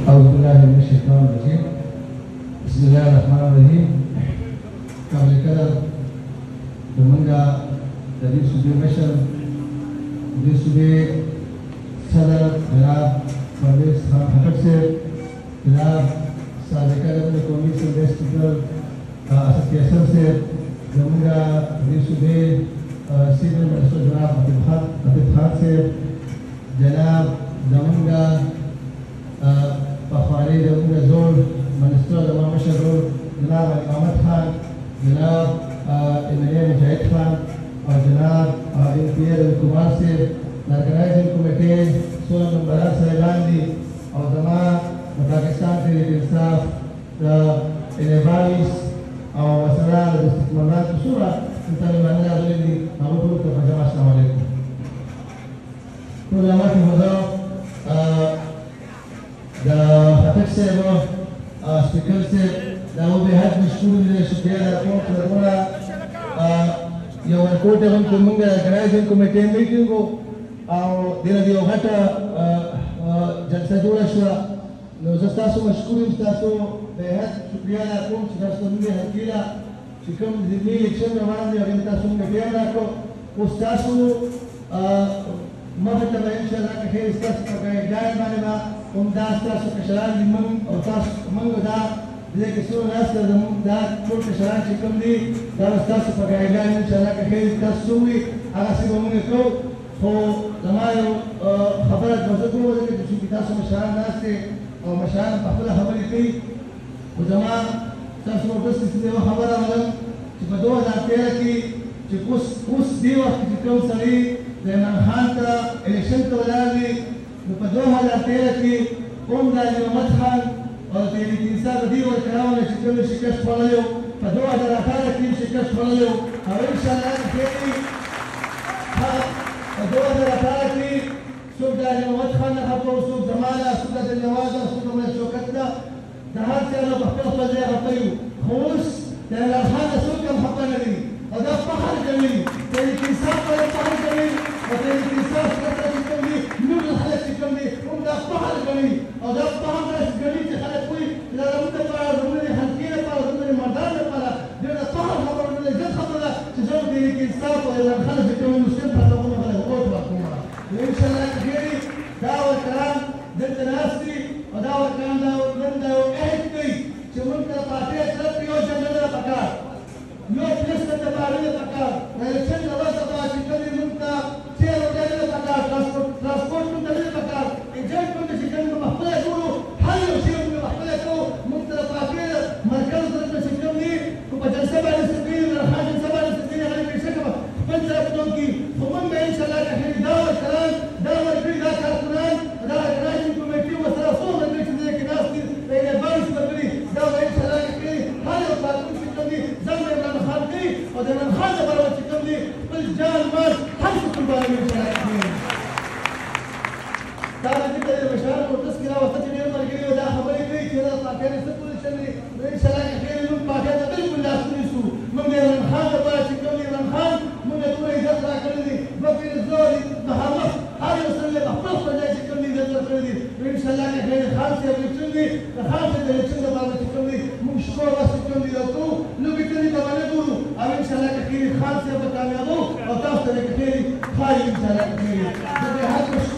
أعوذ بالله من الشيطان الرجيم. بسم الله الرحمن الرحيم. قبل كده بمنجا تدريب سبي مشر تدريب سبي صدر جناب پرویز خان خطب سے جناب سابقہ رکن قومی سیکرٹری ایسوسیشن سے بمنجا تدريب سبي سیدر منسٹر جناب عطیف خان سے جناب زمنگا پخوانی زمنگا زور منسٹر زمان مشر زور جناب علی محمد خان جناب MPA مجاہد خان اور جناب MPA Iftikahr سے آرگنائزنگ کمیٹی 16 نمبران صاحبان دی اور زمان پاکستان تحریک انصاف انیبالیس اور مسئلہ استقمالات بصورة انتظر معنی آدھولی دی معروف روکتا فجمع السلام علیکم. تو جامعات محضر دا خطب سے وہ سپیکر سے دا وہ بہت مشکور ملے شکریہ دا کون کرنا یو ورکوٹ ہم کو منگا آرگنائزنگ کمیٹی میٹنگو او دینا دیو غټه جلسه جوړه شوه نو زه ستاسو مشکور یم ستاسو بهت شکریه ادا کوم چې تاسو موږ هرکیله چې کوم ضمني الیکشن روان دی هغې تاسو موږ ټیم راکړو اوس تاسو مخې ته به انشاءالله که خیر ستاسو په ګایډلاین باندې به همدا ستاسو کشران دي موږ او تاسو موږ دا دې کې څو ناسته زموږ دا ټول کشران چې کوم دي دا به ستاسو په ګایډلاین انشاءالله که خیر تاسو څه وي هغسې به موږ کوو خو زما یو خبره زه کوم ځکه چې تاسو مشران ناست دي او مشران په خپله خبرې کوي خو زما ستاسو بس یوه خبره ولم چې په 2013 کې چې اوس دې وخت کې کوم سړي د عمران خان ته الیکشن ته ولاړ دي نو په 2013 کې کوم د علي محمد خان او د تحریک انصاف دې ورکړاونه چې کوم شکست خوړلی و په 2018 کې شکست خوړلی و او انشاءالله خیر په 2018 کې څوک د علي محمد خان نه خفه و څوک زما نه څوک د نواز نه څوک د شوکت نه د هر چا نه په خپل خپل ځای خفه یو خو اوس د عمران خان نه څوک هم خفه نه دي او دا فخر کوي تحریک انصاف باندې فخر کوي او تحریک انصاف سره چې کوم دي نور خلک چې کوم دي هم دا فخر کوي او دا فخر داسې کوي چې خلک وایي چې دا زموږ دپاره زموږ د خلقي لپاره زموږ د مردان لپاره ډېر د فخر خبره نه ده عزت خبره ده چې زه د تحریک انصاف او عمران خان چې کوم مسلم پرتاونه خلک اوټ ورکوم انشاءالله کېږي دا ورکران دلته ناست دي او دا ورکران نن دا یو عهد کوي چې موږ ته پارټۍ طرف یو جنډه ده پکار یو پرېسته ته باغي ده پکار د الیکشن د ورځ به چې کومې موږ ته تېل وډلې ده پکار ټرانسپورټ موږ ته نه ده پکار ایجنټ موږ چې کوم موږ خپله جوړو هر یو شی موږ خپله کوو موږ ته د پارټۍ مرکز طرف نه چې کوم دي خو په جلسه باندې سپېږي عمران خان جلسه باندې سپېږي هغه بېشکه به خپل طرف کوم کي خو موږ به انشاءالله که خیر دا ورکران دا ورکړي دا کارکونان دا آرګنایزنګ کمیټي ورسره څو ملګري چې دې کې ناست دي د انیبالیس ملګري دا به انشاءالله که خیر هر یو کارکون چې کوم دي ځان به عمران خان کوي او د عمران خان لپاره به چې کوم دي خپل جان مال هر څه قربانوي انشاءالله که خیر دا د دې د مشرانو په ترڅ کې راوسته چې ډېر ملګري دا خبرې کوي چې دا پاکستان څه پوزیشن دی نو انشاءالله که خیر موږ پاکستان ته بالکل لاس ونیسو موږ د عمران خان لپاره چې کوم دي عمران خان موږ ته ټول عزت راکړی دی موږ یې زور محمد هر یو سړی له خپل خپل ځای چې کوم دي عزت ورکړی دی نو انشاءالله که خیر خان صاحب الیکشن دی د خان صاحب د الیکشن لپاره چې کوم دي موږ شکر بس چې کوم دي وکړو لوبې کلي ته به نه ګورو او انشاءالله که خیر خان صاحب به کامیابو او تاسو ته که خیر ښایي انشاءالله که خیر زه دې هر